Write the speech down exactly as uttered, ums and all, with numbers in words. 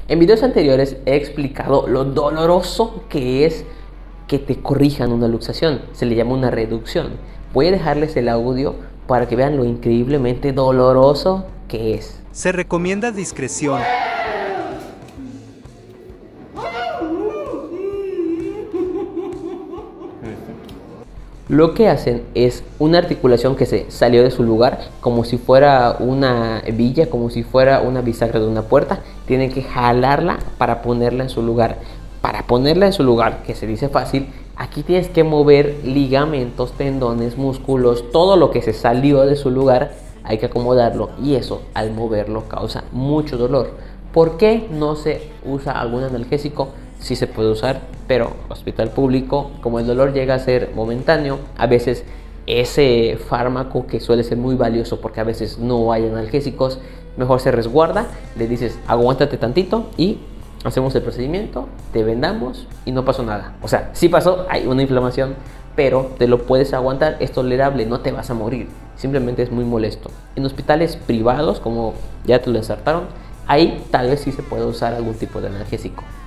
En videos anteriores he explicado lo doloroso que es que te corrijan una luxación. Se le llama una reducción. Voy a dejarles el audio para que vean lo increíblemente doloroso que es. Se recomienda discreción. Lo que hacen es una articulación que se salió de su lugar, como si fuera una villa, como si fuera una bisagra de una puerta. Tienen que jalarla para ponerla en su lugar. Para ponerla en su lugar, que se dice fácil, aquí tienes que mover ligamentos, tendones, músculos, todo lo que se salió de su lugar, hay que acomodarlo, y eso al moverlo causa mucho dolor. ¿Por qué no se usa algún analgésico? Sí se puede usar, pero hospital público, como el dolor llega a ser momentáneo, a veces ese fármaco, que suele ser muy valioso porque a veces no hay analgésicos, mejor se resguarda. Le dices aguántate tantito y hacemos el procedimiento, te vendamos y no pasó nada. O sea, sí pasó, hay una inflamación, pero te lo puedes aguantar, es tolerable, no te vas a morir, simplemente es muy molesto. En hospitales privados, como ya te lo ensartaron, ahí tal vez sí se puede usar algún tipo de analgésico.